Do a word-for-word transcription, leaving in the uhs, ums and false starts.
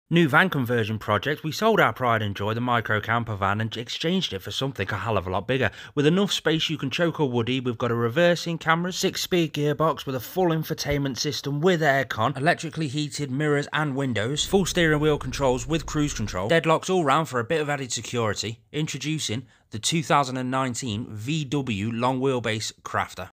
New van conversion project. We sold our pride and joy, the micro camper van, and exchanged it for something a hell of a lot bigger. With enough space you can choke a woody, we've got a reversing camera, six-speed gearbox with a full infotainment system with aircon, electrically heated mirrors and windows, full steering wheel controls with cruise control, deadlocks all round for a bit of added security. Introducing the two thousand nineteen V W long wheelbase Crafter.